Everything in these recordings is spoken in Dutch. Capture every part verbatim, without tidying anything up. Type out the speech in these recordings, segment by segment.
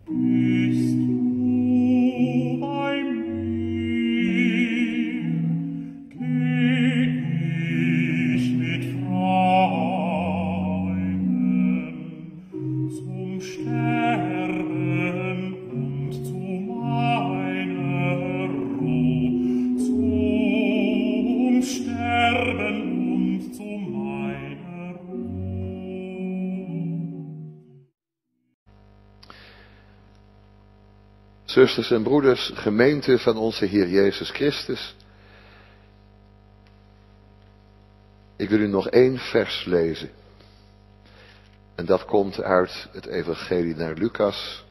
Bist du bei mir, geh ich mit Freuden zum Sterben und zu meiner Ruh, zum Sterben und zu meiner Ruh. Zusters en broeders, gemeente van onze Heer Jezus Christus. Ik wil u nog één vers lezen. En dat komt uit het evangelie naar Lucas.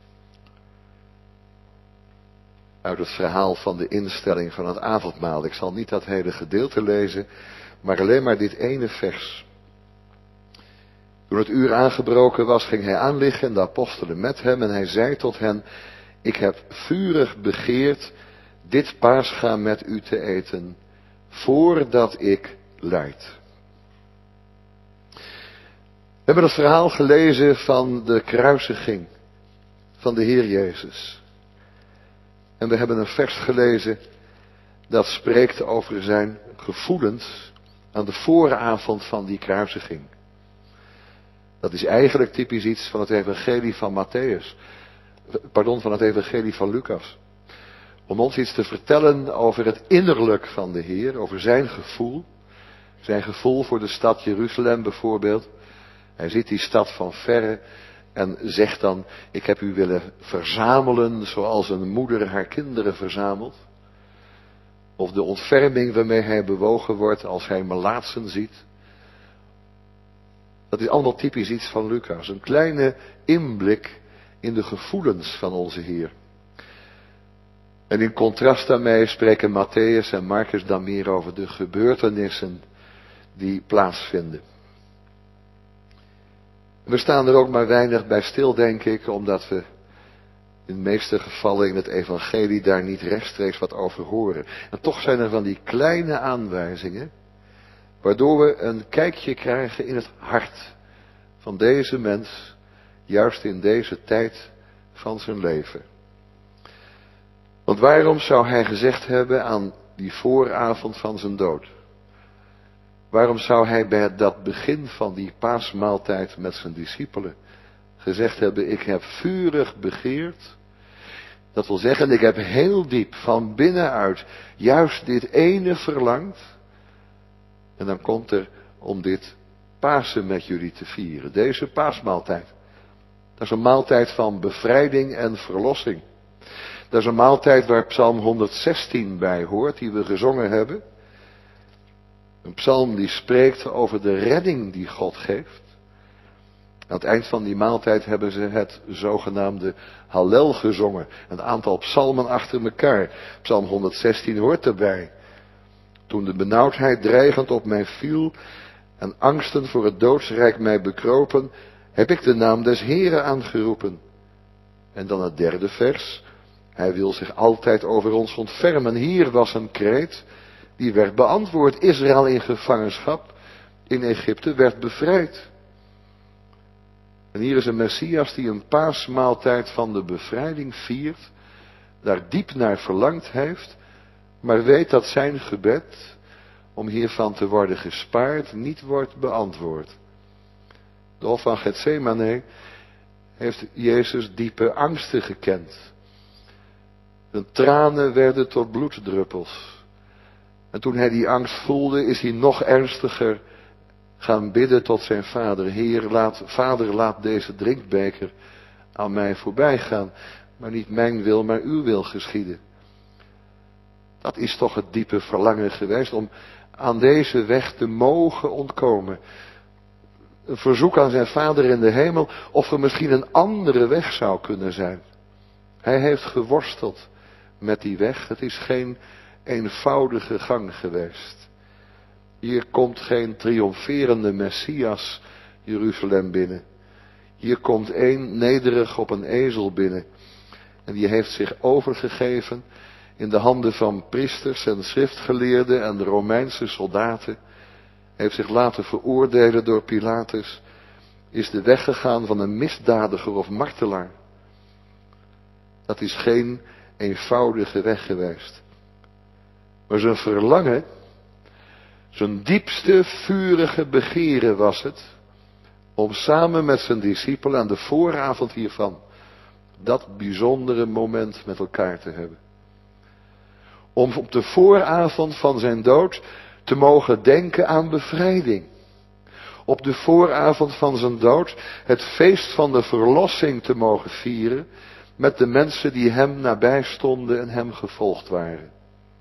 Uit het verhaal van de instelling van het avondmaal. Ik zal niet dat hele gedeelte lezen, maar alleen maar dit ene vers. Toen het uur aangebroken was, ging hij aanliggen en de apostelen met hem. En hij zei tot hen: ik heb vurig begeerd dit Pascha met u te eten, voordat ik lijd. We hebben het verhaal gelezen van de kruisiging van de Heer Jezus. En we hebben een vers gelezen dat spreekt over zijn gevoelens aan de vooravond van die kruisiging. Dat is eigenlijk typisch iets van het evangelie van Matthäus. Pardon, van het evangelie van Lucas. Om ons iets te vertellen over het innerlijk van de Heer, over zijn gevoel. Zijn gevoel voor de stad Jeruzalem bijvoorbeeld. Hij ziet die stad van verre en zegt dan: ik heb u willen verzamelen zoals een moeder haar kinderen verzamelt. Of de ontferming waarmee hij bewogen wordt als hij melaatsen ziet. Dat is allemaal typisch iets van Lucas. Een kleine inblik in de gevoelens van onze Heer. En in contrast daarmee spreken Matthäus en Marcus dan meer over de gebeurtenissen die plaatsvinden. We staan er ook maar weinig bij stil, denk ik, omdat we in de meeste gevallen in het evangelie daar niet rechtstreeks wat over horen. En toch zijn er van die kleine aanwijzingen, waardoor we een kijkje krijgen in het hart van deze mens, juist in deze tijd van zijn leven. Want waarom zou hij gezegd hebben aan die vooravond van zijn dood? Waarom zou hij bij dat begin van die paasmaaltijd met zijn discipelen gezegd hebben: ik heb vurig begeerd? Dat wil zeggen, ik heb heel diep van binnenuit juist dit ene verlangd. En dan komt er om dit Pasen met jullie te vieren. Deze paasmaaltijd. Dat is een maaltijd van bevrijding en verlossing. Dat is een maaltijd waar Psalm honderdzestien bij hoort, die we gezongen hebben. Een psalm die spreekt over de redding die God geeft. Aan het eind van die maaltijd hebben ze het zogenaamde Hallel gezongen. Een aantal psalmen achter elkaar. Psalm honderdzestien hoort erbij. Toen de benauwdheid dreigend op mij viel en angsten voor het doodsrijk mij bekropen, heb ik de naam des Heren aangeroepen. En dan het derde vers. Hij wil zich altijd over ons ontfermen. Hier was een kreet die werd beantwoord. Israël in gevangenschap in Egypte werd bevrijd. En hier is een Messias die een paasmaaltijd van de bevrijding viert, daar diep naar verlangd heeft, maar weet dat zijn gebed om hiervan te worden gespaard niet wordt beantwoord. De hof van Getsemane heeft Jezus diepe angsten gekend. Zijn tranen werden tot bloeddruppels. En toen hij die angst voelde, is hij nog ernstiger gaan bidden tot zijn vader. Heer, laat, vader, laat deze drinkbeker aan mij voorbij gaan. Maar niet mijn wil, maar uw wil geschieden. Dat is toch het diepe verlangen geweest om aan deze weg te mogen ontkomen. Een verzoek aan zijn vader in de hemel of er misschien een andere weg zou kunnen zijn. Hij heeft geworsteld met die weg. Het is geen eenvoudige gang geweest. Hier komt geen triomferende Messias Jeruzalem binnen. Hier komt één nederig op een ezel binnen. En die heeft zich overgegeven in de handen van priesters en schriftgeleerden en de Romeinse soldaten. Heeft zich laten veroordelen door Pilatus. Is de weg gegaan van een misdadiger of martelaar. Dat is geen eenvoudige weg geweest. Maar zijn verlangen, zijn diepste vurige begeren was het, om samen met zijn discipelen aan de vooravond hiervan, dat bijzondere moment met elkaar te hebben. Om op de vooravond van zijn dood te mogen denken aan bevrijding. Op de vooravond van zijn dood het feest van de verlossing te mogen vieren met de mensen die hem nabij stonden en hem gevolgd waren.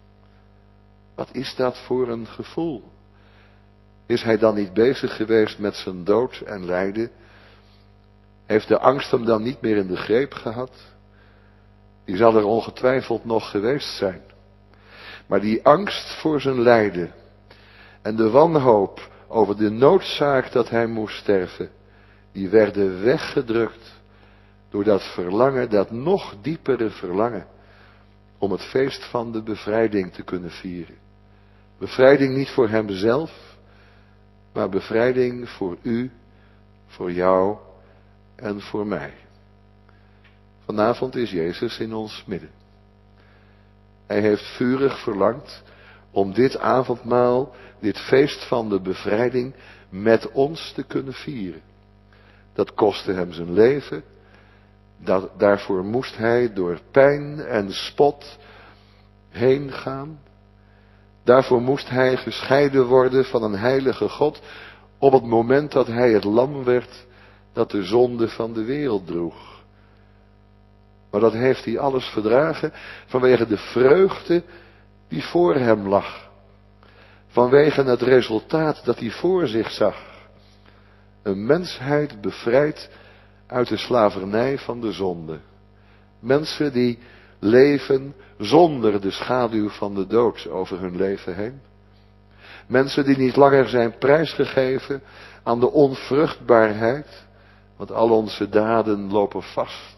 Wat is dat voor een gevoel? Is hij dan niet bezig geweest met zijn dood en lijden? Heeft de angst hem dan niet meer in de greep gehad? Die zal er ongetwijfeld nog geweest zijn. Maar die angst voor zijn lijden en de wanhoop over de noodzaak dat hij moest sterven, die werden weggedrukt door dat verlangen, dat nog diepere verlangen, om het feest van de bevrijding te kunnen vieren. Bevrijding niet voor hemzelf, maar bevrijding voor u, voor jou en voor mij. Vanavond is Jezus in ons midden. Hij heeft vurig verlangd om dit avondmaal, dit feest van de bevrijding, met ons te kunnen vieren. Dat kostte hem zijn leven. Dat, daarvoor moest hij door pijn en spot heen gaan. Daarvoor moest hij gescheiden worden van een heilige God op het moment dat hij het lam werd dat de zonde van de wereld droeg. Maar dat heeft hij alles verdragen vanwege de vreugde die voor hem lag. Vanwege het resultaat dat hij voor zich zag. Een mensheid bevrijd uit de slavernij van de zonde. Mensen die leven zonder de schaduw van de dood over hun leven heen. Mensen die niet langer zijn prijsgegeven aan de onvruchtbaarheid, want al onze daden lopen vast.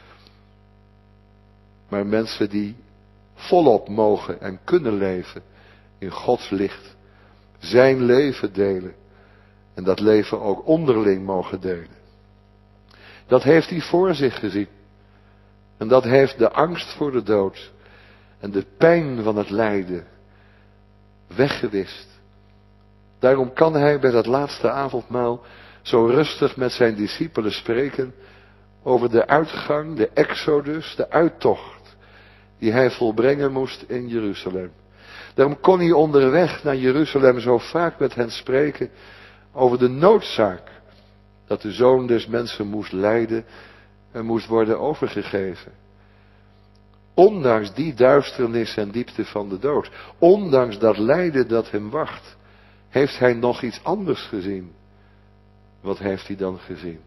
Maar mensen die volop mogen en kunnen leven in Gods licht. Zijn leven delen. En dat leven ook onderling mogen delen. Dat heeft hij voor zich gezien. En dat heeft de angst voor de dood en de pijn van het lijden weggewist. Daarom kan hij bij dat laatste avondmaal zo rustig met zijn discipelen spreken over de uitgang, de exodus, de uittocht die hij volbrengen moest in Jeruzalem. Daarom kon hij onderweg naar Jeruzalem zo vaak met hen spreken over de noodzaak dat de Zoon des Mensen moest lijden en moest worden overgegeven. Ondanks die duisternis en diepte van de dood, ondanks dat lijden dat hem wacht, heeft hij nog iets anders gezien. Wat heeft hij dan gezien?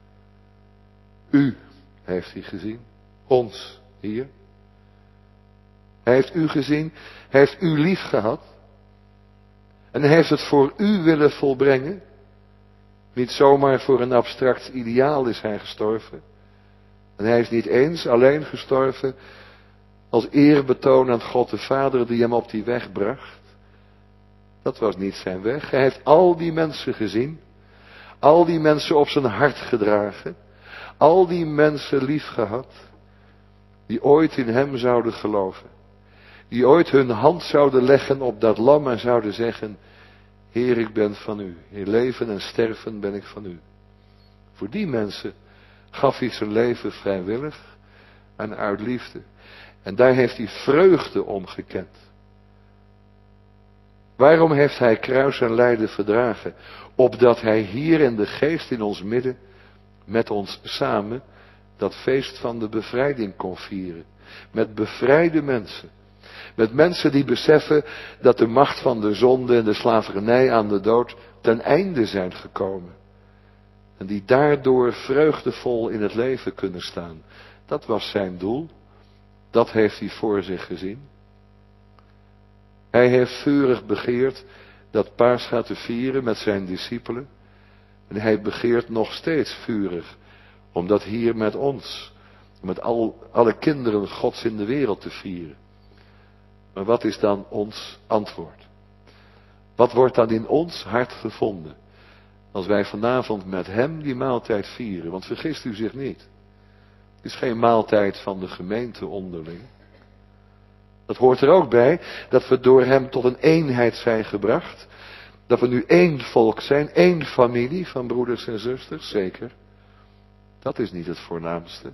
U heeft hij gezien, ons hier. Hij heeft u gezien, hij heeft u lief gehad. En hij heeft het voor u willen volbrengen. Niet zomaar voor een abstract ideaal is hij gestorven. En hij is niet eens alleen gestorven als eerbetoon aan God de Vader die hem op die weg bracht. Dat was niet zijn weg. Hij heeft al die mensen gezien. Al die mensen op zijn hart gedragen. Al die mensen lief gehad. Die ooit in hem zouden geloven. Die ooit hun hand zouden leggen op dat lam en zouden zeggen: Heer, ik ben van u. In leven en sterven ben ik van u. Voor die mensen gaf hij zijn leven vrijwillig en uit liefde. En daar heeft hij vreugde om gekend. Waarom heeft hij kruis en lijden verdragen? Opdat hij hier in de geest in ons midden met ons samen dat feest van de bevrijding kon vieren. Met bevrijde mensen. Met mensen die beseffen dat de macht van de zonde en de slavernij aan de dood ten einde zijn gekomen. En die daardoor vreugdevol in het leven kunnen staan. Dat was zijn doel. Dat heeft hij voor zich gezien. Hij heeft vurig begeerd dat Pascha te vieren met zijn discipelen. En hij begeert nog steeds vurig om dat hier met ons, met al, alle kinderen Gods in de wereld te vieren. Maar wat is dan ons antwoord? Wat wordt dan in ons hart gevonden als wij vanavond met hem die maaltijd vieren? Want vergist u zich niet. Het is geen maaltijd van de gemeente onderling. Dat hoort er ook bij dat we door hem tot een eenheid zijn gebracht. Dat we nu één volk zijn, één familie van broeders en zusters, zeker. Dat is niet het voornaamste.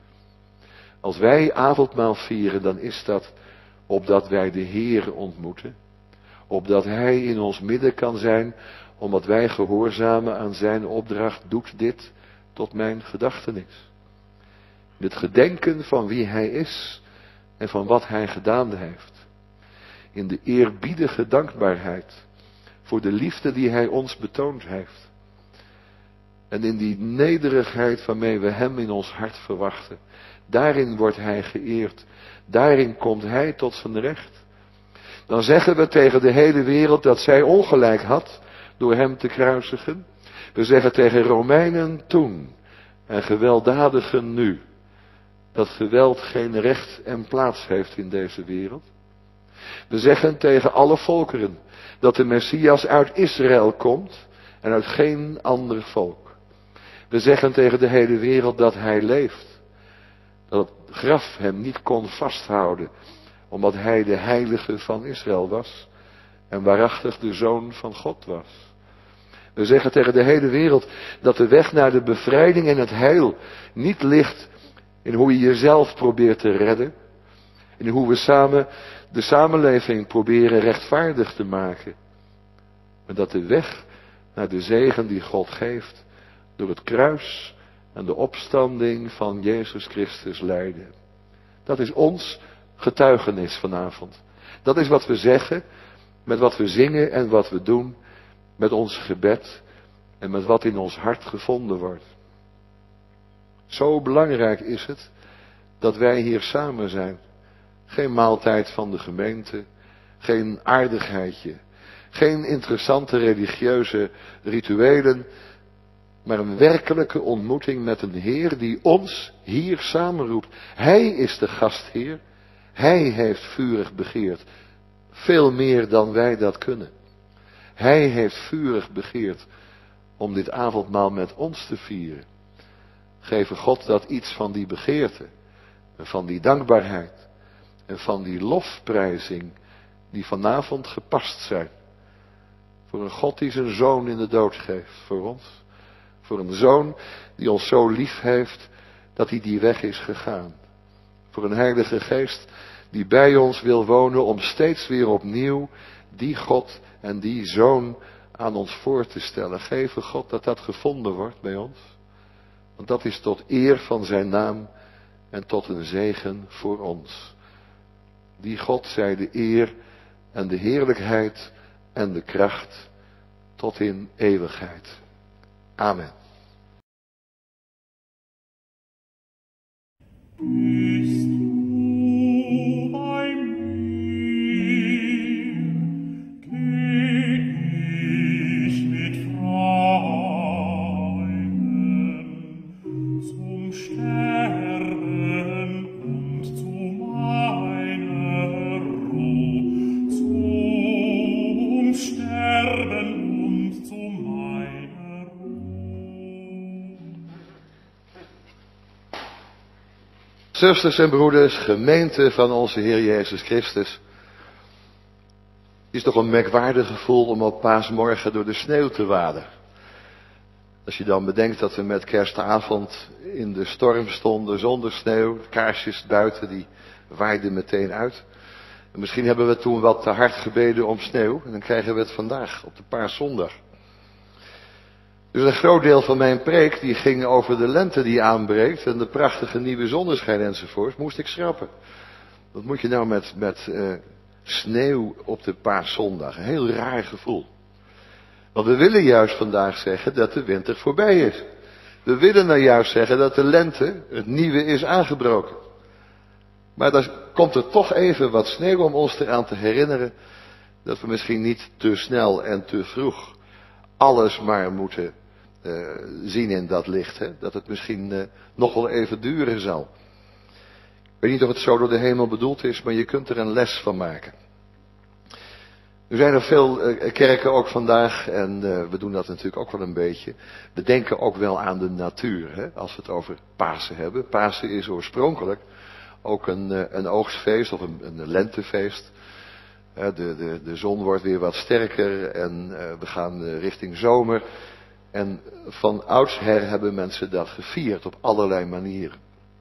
Als wij avondmaal vieren, dan is dat opdat wij de Heer ontmoeten. Opdat Hij in ons midden kan zijn, omdat wij gehoorzamen aan zijn opdracht, doet dit tot mijn gedachtenis. In het gedenken van wie Hij is en van wat Hij gedaan heeft. In de eerbiedige dankbaarheid voor de liefde die Hij ons betoond heeft. En in die nederigheid waarmee we Hem in ons hart verwachten. Daarin wordt Hij geëerd. Daarin komt Hij tot zijn recht. Dan zeggen we tegen de hele wereld dat zij ongelijk had door Hem te kruisigen. We zeggen tegen Romeinen toen en gewelddadigen nu dat geweld geen recht en plaats heeft in deze wereld. We zeggen tegen alle volkeren dat de Messias uit Israël komt en uit geen ander volk. We zeggen tegen de hele wereld dat Hij leeft. Dat het graf Hem niet kon vasthouden, omdat Hij de heilige van Israël was en waarachtig de Zoon van God was. We zeggen tegen de hele wereld dat de weg naar de bevrijding en het heil niet ligt in hoe je jezelf probeert te redden. In hoe we samen de samenleving proberen rechtvaardig te maken. Maar dat de weg naar de zegen die God geeft door het kruis en de opstanding van Jezus Christus leidde. Dat is ons getuigenis vanavond. Dat is wat we zeggen, met wat we zingen en wat we doen, met ons gebed en met wat in ons hart gevonden wordt. Zo belangrijk is het dat wij hier samen zijn. Geen maaltijd van de gemeente, geen aardigheidje, geen interessante religieuze rituelen, maar een werkelijke ontmoeting met een Heer die ons hier samenroept. Hij is de gastheer, Hij heeft vurig begeerd, veel meer dan wij dat kunnen. Hij heeft vurig begeerd om dit avondmaal met ons te vieren. Geven God dat iets van die begeerte, en van die dankbaarheid, en van die lofprijzing die vanavond gepast zijn. Voor een God die zijn zoon in de dood geeft voor ons. Voor een zoon die ons zo lief heeft dat hij die weg is gegaan. Voor een heilige geest die bij ons wil wonen om steeds weer opnieuw die God en die zoon aan ons voor te stellen. Geven God dat dat gevonden wordt bij ons. Want dat is tot eer van zijn naam en tot een zegen voor ons. Die God zij de eer en de heerlijkheid en de kracht tot in eeuwigheid. Amen. Bist du bei mir, geh ich mit Freuden zum Sterben und zu meiner Ruhe, zum Sterben und zu meiner Ruhe. Zusters en broeders, gemeente van onze Heer Jezus Christus. Het is toch een merkwaardig gevoel om op paasmorgen door de sneeuw te waden. Als je dan bedenkt dat we met kerstavond in de storm stonden zonder sneeuw, kaarsjes buiten die waaiden meteen uit. En misschien hebben we toen wat te hard gebeden om sneeuw en dan krijgen we het vandaag op de Paaszondag. Dus een groot deel van mijn preek die ging over de lente die aanbreekt en de prachtige nieuwe zonneschijn enzovoort, moest ik schrappen. Wat moet je nou met, met uh, sneeuw op de Paaszondag? Een heel raar gevoel. Want we willen juist vandaag zeggen dat de winter voorbij is. We willen nou juist zeggen dat de lente, het nieuwe, is aangebroken. Maar dan komt er toch even wat sneeuw om ons eraan te herinneren dat we misschien niet te snel en te vroeg alles maar moeten uh, zien in dat licht. Hè? Dat het misschien uh, nog wel even duren zal. Ik weet niet of het zo door de hemel bedoeld is, maar je kunt er een les van maken. Er zijn er veel uh, kerken ook vandaag en uh, we doen dat natuurlijk ook wel een beetje. We denken ook wel aan de natuur, hè, als we het over Pasen hebben. Pasen is oorspronkelijk ook een, uh, een oogstfeest of een, een lentefeest. Uh, de, de, de zon wordt weer wat sterker en uh, we gaan uh, richting zomer. En van oudsher hebben mensen dat gevierd op allerlei manieren.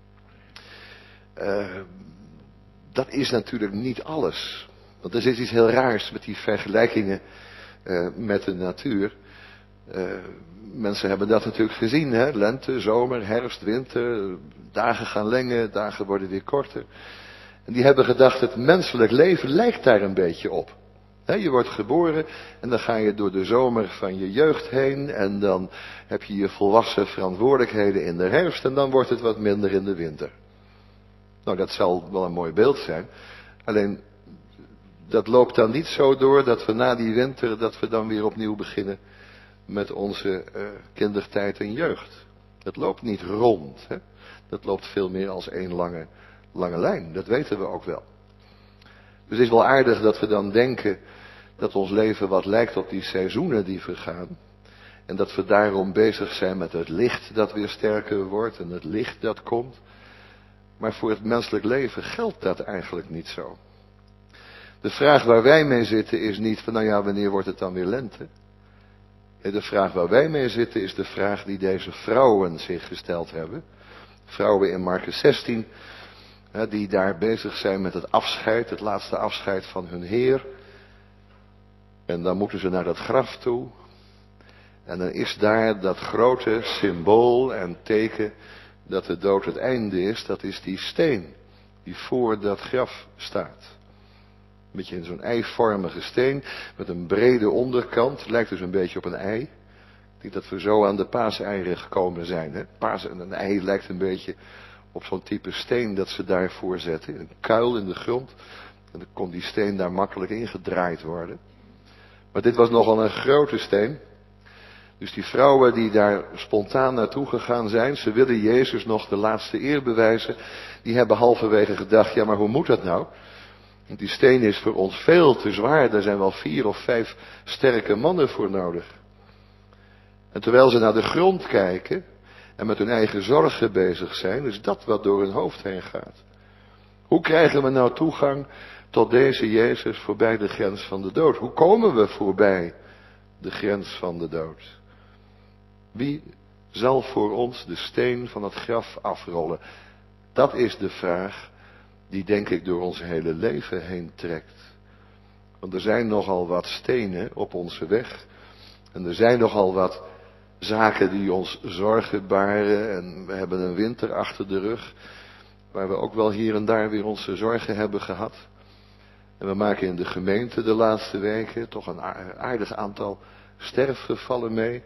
Uh, dat is natuurlijk niet alles. Want er zit iets heel raars met die vergelijkingen uh, met de natuur. Uh, mensen hebben dat natuurlijk gezien, hè? Lente, zomer, herfst, winter. Dagen gaan lengen, dagen worden weer korter. En die hebben gedacht, het menselijk leven lijkt daar een beetje op. He, je wordt geboren en dan ga je door de zomer van je jeugd heen. En dan heb je je volwassen verantwoordelijkheden in de herfst. En dan wordt het wat minder in de winter. Nou, dat zal wel een mooi beeld zijn. Alleen, dat loopt dan niet zo door dat we na die winter, dat we dan weer opnieuw beginnen met onze uh, kindertijd en jeugd. Dat loopt niet rond. Hè? Dat loopt veel meer als één lange, lange lijn. Dat weten we ook wel. Dus het is wel aardig dat we dan denken dat ons leven wat lijkt op die seizoenen die vergaan. En dat we daarom bezig zijn met het licht dat weer sterker wordt en het licht dat komt. Maar voor het menselijk leven geldt dat eigenlijk niet zo. De vraag waar wij mee zitten is niet van, nou ja, wanneer wordt het dan weer lente? De vraag waar wij mee zitten is de vraag die deze vrouwen zich gesteld hebben. Vrouwen in Markus zestien, die daar bezig zijn met het afscheid, het laatste afscheid van hun Heer. En dan moeten ze naar dat graf toe. En dan is daar dat grote symbool en teken dat de dood het einde is. Dat is die steen die voor dat graf staat. Een beetje in zo'n eivormige steen met een brede onderkant. Het lijkt dus een beetje op een ei. Ik denk dat we zo aan de paaseieren gekomen zijn. Hè? Paas en een ei lijkt een beetje op zo'n type steen dat ze daarvoor zetten. Een kuil in de grond. En dan kon die steen daar makkelijk ingedraaid worden. Maar dit was nogal een grote steen. Dus die vrouwen die daar spontaan naartoe gegaan zijn, ze willen Jezus nog de laatste eer bewijzen. Die hebben halverwege gedacht, ja maar hoe moet dat nou? Want die steen is voor ons veel te zwaar. Daar zijn wel vier of vijf sterke mannen voor nodig. En terwijl ze naar de grond kijken en met hun eigen zorgen bezig zijn, is dat wat door hun hoofd heen gaat. Hoe krijgen we nou toegang tot deze Jezus voorbij de grens van de dood? Hoe komen we voorbij de grens van de dood? Wie zal voor ons de steen van het graf afrollen? Dat is de vraag die denk ik door ons hele leven heen trekt. Want er zijn nogal wat stenen op onze weg. En er zijn nogal wat zaken die ons zorgen baren. En we hebben een winter achter de rug. Waar we ook wel hier en daar weer onze zorgen hebben gehad. En we maken in de gemeente de laatste weken toch een aardig aantal sterfgevallen mee.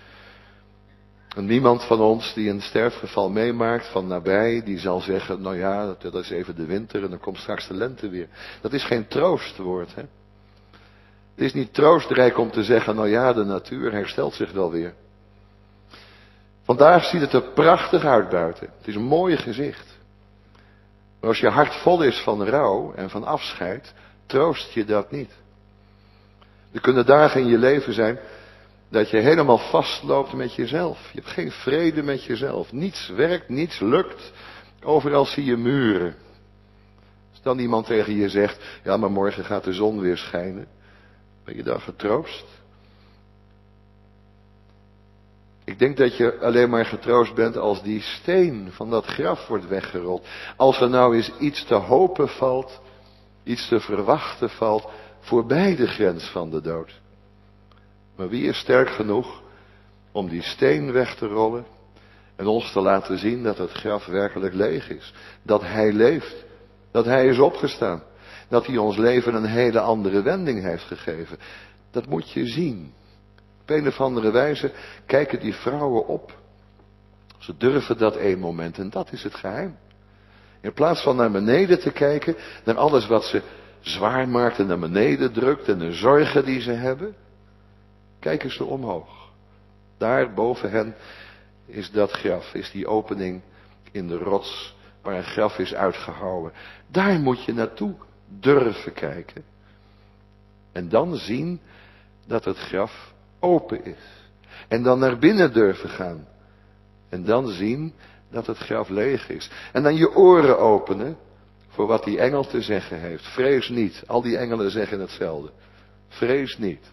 En niemand van ons die een sterfgeval meemaakt van nabij, die zal zeggen, nou ja, dat is even de winter en dan komt straks de lente weer. Dat is geen troostwoord, hè. Het is niet troostrijk om te zeggen, nou ja, de natuur herstelt zich wel weer. Vandaag ziet het er prachtig uit buiten. Het is een mooi gezicht. Maar als je hart vol is van rouw en van afscheid, troost je dat niet. Er kunnen dagen in je leven zijn dat je helemaal vastloopt met jezelf. Je hebt geen vrede met jezelf. Niets werkt, niets lukt. Overal zie je muren. Als dan iemand tegen je zegt, ja maar morgen gaat de zon weer schijnen. Ben je dan getroost? Ik denk dat je alleen maar getroost bent als die steen van dat graf wordt weggerold. Als er nou eens iets te hopen valt, iets te verwachten valt, voorbij de grens van de dood. Maar wie is sterk genoeg om die steen weg te rollen en ons te laten zien dat het graf werkelijk leeg is. Dat hij leeft, dat hij is opgestaan, dat hij ons leven een hele andere wending heeft gegeven. Dat moet je zien. Op een of andere wijze kijken die vrouwen op. Ze durven dat één moment en dat is het geheim. In plaats van naar beneden te kijken, naar alles wat ze zwaar maakt en naar beneden drukt en de zorgen die ze hebben, kijken ze omhoog. Daar boven hen is dat graf, is die opening in de rots waar een graf is uitgehouwen. Daar moet je naartoe durven kijken. En dan zien dat het graf open is. En dan naar binnen durven gaan. En dan zien dat het graf leeg is. En dan je oren openen voor wat die engel te zeggen heeft. Vrees niet. Al die engelen zeggen hetzelfde. Vrees niet.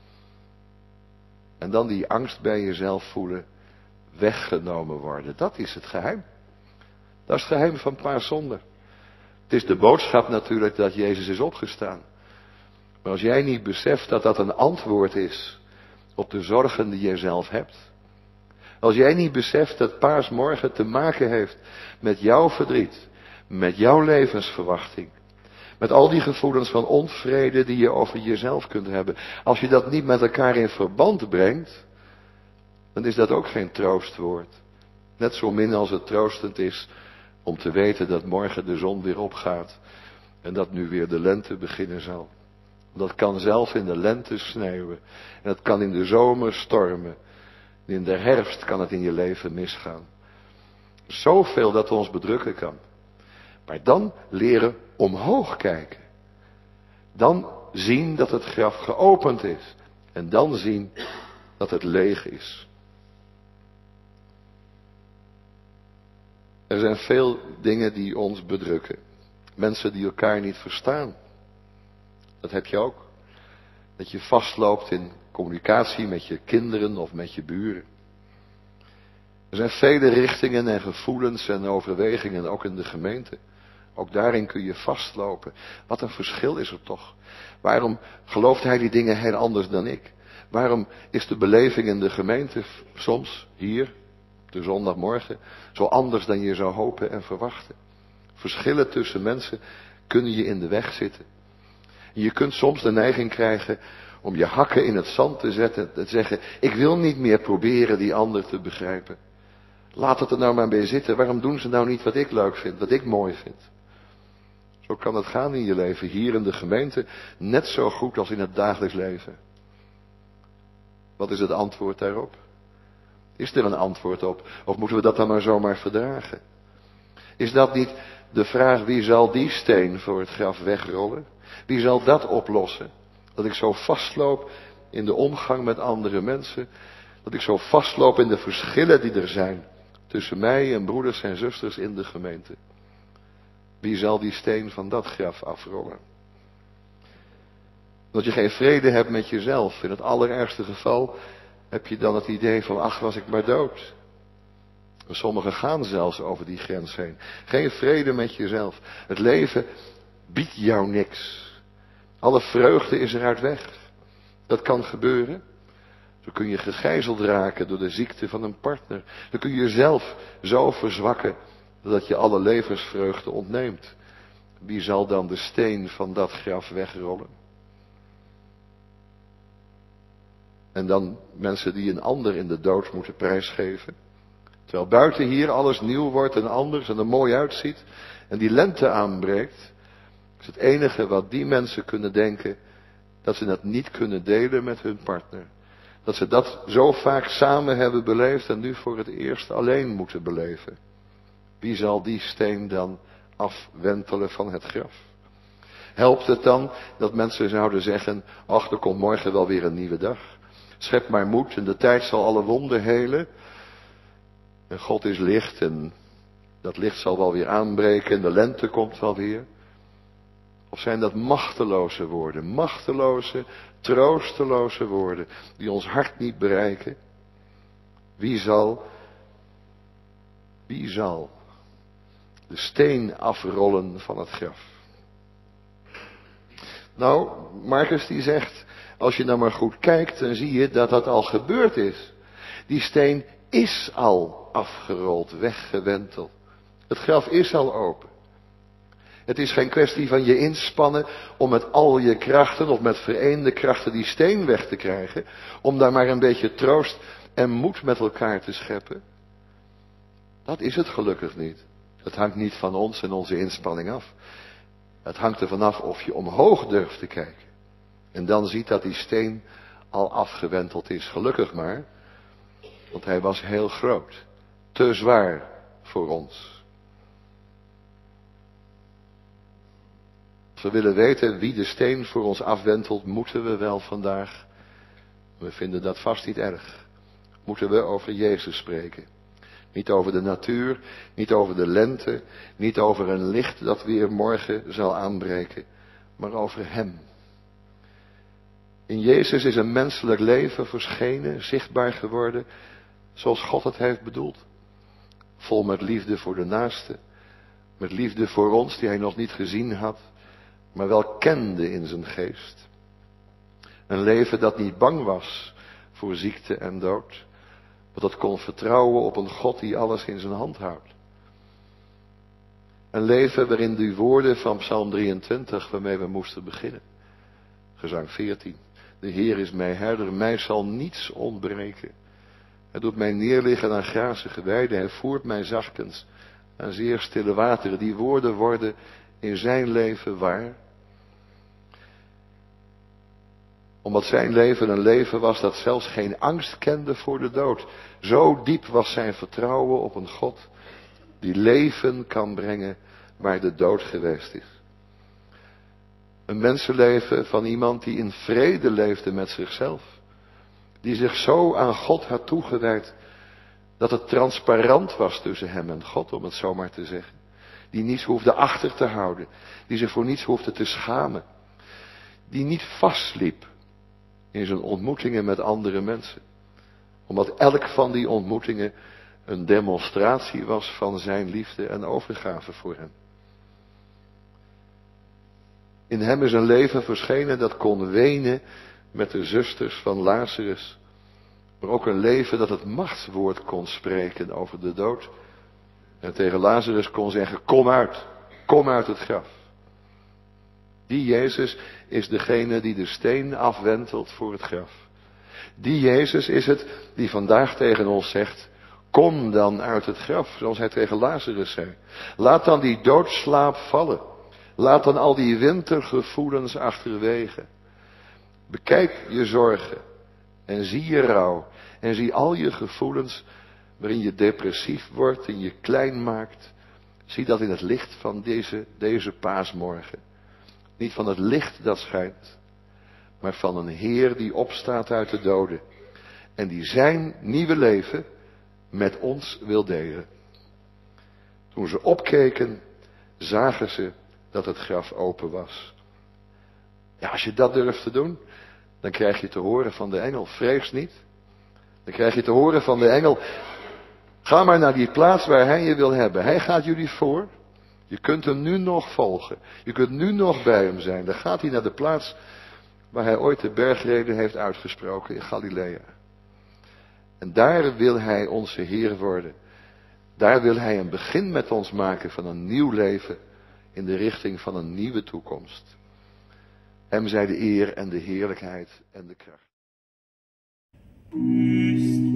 En dan die angst bij jezelf voelen. Weggenomen worden. Dat is het geheim. Dat is het geheim van Paaszondag. Het is de boodschap natuurlijk dat Jezus is opgestaan. Maar als jij niet beseft dat dat een antwoord is op de zorgen die je zelf hebt. Als jij niet beseft dat Paasmorgen te maken heeft met jouw verdriet, met jouw levensverwachting, met al die gevoelens van onvrede die je over jezelf kunt hebben. Als je dat niet met elkaar in verband brengt, dan is dat ook geen troostwoord. Net zo min als het troostend is om te weten dat morgen de zon weer opgaat en dat nu weer de lente beginnen zal. Dat kan zelf in de lente sneeuwen en het kan in de zomer stormen. En in de herfst kan het in je leven misgaan. Zoveel dat ons bedrukken kan. Maar dan leren omhoog kijken. Dan zien dat het graf geopend is. En dan zien dat het leeg is. Er zijn veel dingen die ons bedrukken. Mensen die elkaar niet verstaan. Dat heb je ook. Dat je vastloopt in communicatie met je kinderen of met je buren. Er zijn vele richtingen en gevoelens en overwegingen, ook in de gemeente. Ook daarin kun je vastlopen. Wat een verschil is er toch. Waarom gelooft hij die dingen heel anders dan ik? Waarom is de beleving in de gemeente soms, hier, op de zondagmorgen, zo anders dan je zou hopen en verwachten? Verschillen tussen mensen kunnen je in de weg zitten. En je kunt soms de neiging krijgen om je hakken in het zand te zetten en te zeggen, ik wil niet meer proberen die ander te begrijpen. Laat het er nou maar bij zitten. Waarom doen ze nou niet wat ik leuk vind, wat ik mooi vind? Zo kan het gaan in je leven, hier in de gemeente, net zo goed als in het dagelijks leven. Wat is het antwoord daarop? Is er een antwoord op? Of moeten we dat dan maar zomaar verdragen? Is dat niet de vraag, wie zal die steen voor het graf wegrollen? Wie zal dat oplossen? Dat ik zo vastloop in de omgang met andere mensen. Dat ik zo vastloop in de verschillen die er zijn tussen mij en broeders en zusters in de gemeente. Wie zal die steen van dat graf afrollen? Dat je geen vrede hebt met jezelf. In het allerergste geval heb je dan het idee van, ach, was ik maar dood. En sommigen gaan zelfs over die grens heen. Geen vrede met jezelf. Het leven biedt jou niks. Alle vreugde is eruit weg. Dat kan gebeuren. Zo kun je gegijzeld raken door de ziekte van een partner. Dan kun je jezelf zo verzwakken dat je alle levensvreugde ontneemt. Wie zal dan de steen van dat graf wegrollen? En dan mensen die een ander in de dood moeten prijsgeven. Terwijl buiten hier alles nieuw wordt en anders en er mooi uitziet. En die lente aanbreekt. Is het enige wat die mensen kunnen denken. Dat ze dat niet kunnen delen met hun partner. Dat ze dat zo vaak samen hebben beleefd en nu voor het eerst alleen moeten beleven. Wie zal die steen dan afwentelen van het graf? Helpt het dan dat mensen zouden zeggen, ach, er komt morgen wel weer een nieuwe dag. Schep maar moed en de tijd zal alle wonden helen. En God is licht en dat licht zal wel weer aanbreken en de lente komt wel weer. Of zijn dat machteloze woorden, machteloze, troosteloze woorden die ons hart niet bereiken? Wie zal, wie zal de steen afrollen van het graf? Nou, Marcus die zegt, als je nou maar goed kijkt, dan zie je dat dat al gebeurd is. Die steen is al afgerold, weggewenteld. Het graf is al open. Het is geen kwestie van je inspannen om met al je krachten of met vereende krachten die steen weg te krijgen. Om daar maar een beetje troost en moed met elkaar te scheppen. Dat is het gelukkig niet. Het hangt niet van ons en onze inspanning af. Het hangt ervan af of je omhoog durft te kijken. En dan ziet dat die steen al afgewenteld is. Gelukkig maar. Want hij was heel groot. Te zwaar voor ons. Als we willen weten wie de steen voor ons afwentelt, moeten we wel vandaag, we vinden dat vast niet erg, moeten we over Jezus spreken. Niet over de natuur, niet over de lente, niet over een licht dat weer morgen zal aanbreken, maar over Hem. In Jezus is een menselijk leven verschenen, zichtbaar geworden, zoals God het heeft bedoeld. Vol met liefde voor de naaste, met liefde voor ons die Hij nog niet gezien had, maar wel kende in zijn geest. Een leven dat niet bang was voor ziekte en dood, maar dat kon vertrouwen op een God die alles in zijn hand houdt. Een leven waarin die woorden van Psalm drieëntwintig, waarmee we moesten beginnen. Gezang veertien. De Heer is mijn herder, mij zal niets ontbreken. Hij doet mij neerliggen aan grazige weiden, hij voert mij zachtkens aan zeer stille wateren. Die woorden worden in zijn leven waar. Omdat zijn leven een leven was dat zelfs geen angst kende voor de dood. Zo diep was zijn vertrouwen op een God die leven kan brengen waar de dood geweest is. Een mensenleven van iemand die in vrede leefde met zichzelf. Die zich zo aan God had toegewijd dat het transparant was tussen hem en God, om het zo maar te zeggen. Die niets hoefde achter te houden. Die zich voor niets hoefde te schamen. Die niet vastliep in zijn ontmoetingen met andere mensen. Omdat elk van die ontmoetingen een demonstratie was van zijn liefde en overgave voor hem. In hem is een leven verschenen dat kon wenen met de zusters van Lazarus. Maar ook een leven dat het machtswoord kon spreken over de dood. En tegen Lazarus kon zeggen, kom uit, kom uit het graf. Die Jezus is degene die de steen afwentelt voor het graf. Die Jezus is het die vandaag tegen ons zegt, kom dan uit het graf, zoals hij tegen Lazarus zei. Laat dan die doodslaap vallen. Laat dan al die wintergevoelens achterwege. Bekijk je zorgen en zie je rouw en zie al je gevoelens waarin je depressief wordt en je klein maakt. Zie dat in het licht van deze, deze paasmorgen. Niet van het licht dat schijnt, maar van een Heer die opstaat uit de doden en die zijn nieuwe leven met ons wil delen. Toen ze opkeken, zagen ze dat het graf open was. Ja, als je dat durft te doen, dan krijg je te horen van de engel, vrees niet. Dan krijg je te horen van de engel, ga maar naar die plaats waar hij je wil hebben. Hij gaat jullie voor. Je kunt hem nu nog volgen. Je kunt nu nog bij hem zijn. Dan gaat hij naar de plaats waar hij ooit de bergreden heeft uitgesproken in Galilea. En daar wil hij onze Heer worden. Daar wil hij een begin met ons maken van een nieuw leven in de richting van een nieuwe toekomst. Hem zij de eer en de heerlijkheid en de kracht.